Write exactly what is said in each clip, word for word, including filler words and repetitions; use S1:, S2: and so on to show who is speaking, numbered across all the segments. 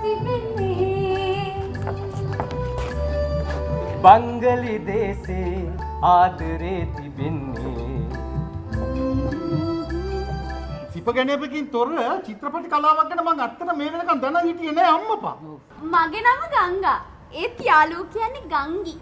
S1: බංගලි දේශේ ආදරේ තිබෙන්නේ
S2: සිපගැනීමකින් තොර චිත්‍රපට කලාවක් ගැන මම අත්තට මේ වෙනකන් දැන හිටියේ නෑ අම්මපා.
S3: මගේ නම ගංගා. ඒත් යාළුවෝ කියන්නේ ගංගි.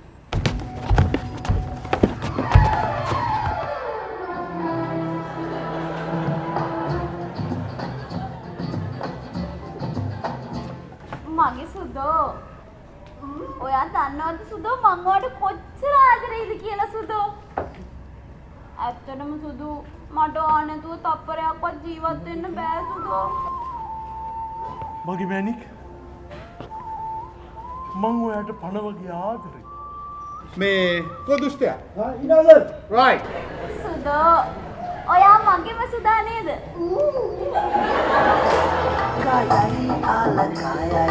S3: මගේ සුදෝ. ඔයා දන්නවද සුදෝ මං ඔයාට කොච්චර ආදරේද කියලා සුදෝ? ඇත්තටම සුදු මට ඕන නැතුව තප්පරයක්වත් ජීවත් වෙන්න බෑ සුදෝ.
S2: මගේ මැනික් මං ඔයාට පණ වගේ ආදරේ. මේ කොදුෂ්ටයා? හා ඉනවද? රයිට්.
S3: සුදෝ ඔයා මගේම සුදා නේද?
S4: කායයි ආල කායයි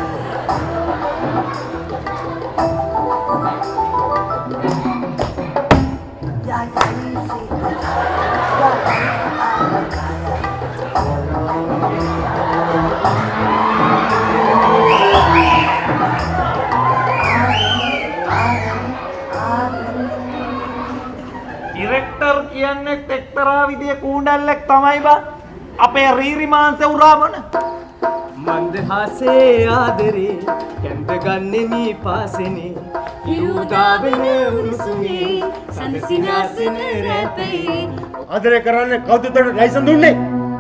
S1: ඩිරෙක්ටර් කියන්නේ එක්තරා විදිය කූඩල්ලෙක් තමයි බා අපේ රීරිමාංශ උරාවන මන්දහසේ ආදරේ කැඳ ගන්නේ මී පාසෙනේ
S3: හිරුදාබන උණුසුමේ සඳසිනාසන රැපේ
S2: ආදරේ කරන්නේ කවුද උඩට ලයිසන් දුන්නේ?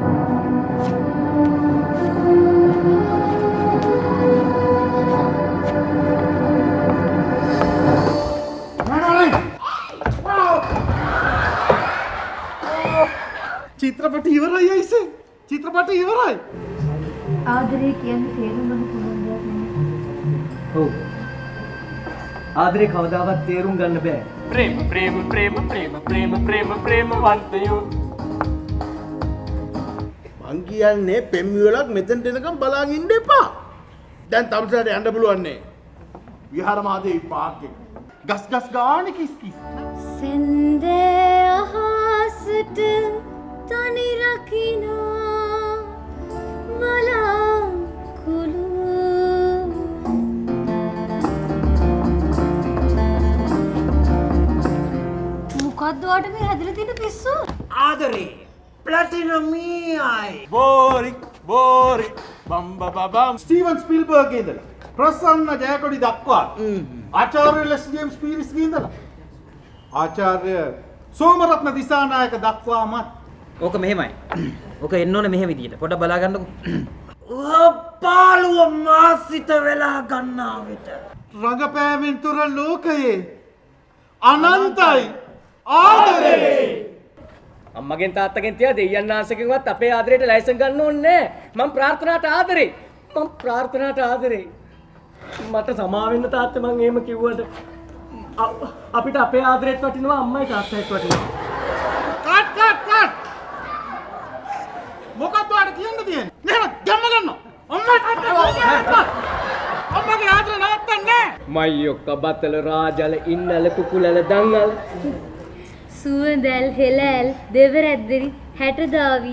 S2: චිත්‍රපටි ඉවරයි අයිසේ. චිත්‍රපටි ඉවරයි.
S3: ආදරේ කියන්නේ තේරුම් ගන්න පුළුවන් දෙයක් නෙමෙයි.
S1: ඔව්. ආදරේ කවදාවත් තේරුම් ගන්න බෑ. ප්‍රේම ප්‍රේම ප්‍රේම ප්‍රේම ප්‍රේම ප්‍රේම ප්‍රේමවන්තයෝ.
S2: මං කියන්නේ පෙම්විවලක් මෙතෙන් එනකම් බලාගෙන ඉන්න එපා. දැන් තමසට යන්න පුළුවන් නේ. විහාර මහදේවි පාර්කේ. ගස් ගස් ගානේ කිස් කිස්.
S3: සෙන්දේ අහසට තනි රකිනා මලකුළු මොකද්ද ඔයාට මේ හැදලා තියෙන පිස්සු?
S4: ආදරේ ප්ලැටිනම්යි
S2: බෝරි බෝරි බම්බ බබම් ස්ටීවන් ස්පීල්බර්ග් ඉඳලා ප්‍රසන්න ජයකොඩි දක්වා ආචාර්ය ලෙස් ජේම්ස් පීරිස් ඉඳලා ආචාර්ය සෝමරත්න දිසානායක දක්වාමත්
S5: ඕක මෙහෙමයි. ඕක එන්න ඕනේ මෙහෙ විදියට. පොඩ්ඩක් බලා ගන්නකො.
S4: පාළුව මාසිත වෙලා ගන්නා විට
S2: රඟපෑමෙන් තොර ලෝකයේ අනන්තයි ආදරේ.
S1: අම්මගෙන් තාත්තගෙන් තියා දෙයයන් ආසකෙන්වත් අපේ ආදරේට ලයිසන් ගන්න ඕනේ නෑ. මම ප්‍රාර්ථනාට ආදරේ. මම ප්‍රාර්ථනාට ආදරේ. මට සමා වෙන්න තාත්තේ මං එහෙම කිව්වට අපිට අපේ ආදරේත් වටිනවා අම්මයි තාත්තයිත් වටිනවා.
S2: Cut cut cut. මොකක්ද ඔයාලට කියන්න තියෙන්නේ? නේද? ගම්ම ගන්න. අම්මයි තාත්තයි අම්මගේ ආදරේ නවත්තන්නේ නෑ.
S1: මයියොක්ක බතල රාජල ඉන්නල කුකුලල දංගල
S3: සුවඳල් හෙලල් දෙවරැද්දරි හැට දාවි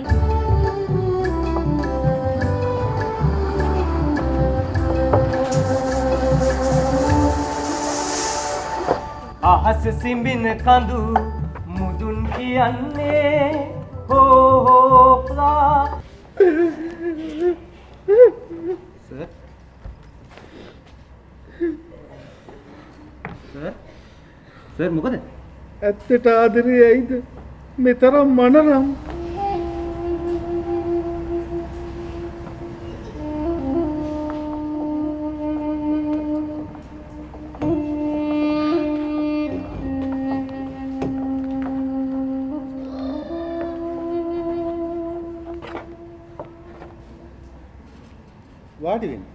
S1: අහස සිඹින කඳු මුදුන් කියන්නේ හෝ හෝ ප්ලා සර් සර් සර් මොකද
S2: ඇත්තට ආදරේ ඇයිද මෙතරම් මනරම්? වාඩි වෙන්න.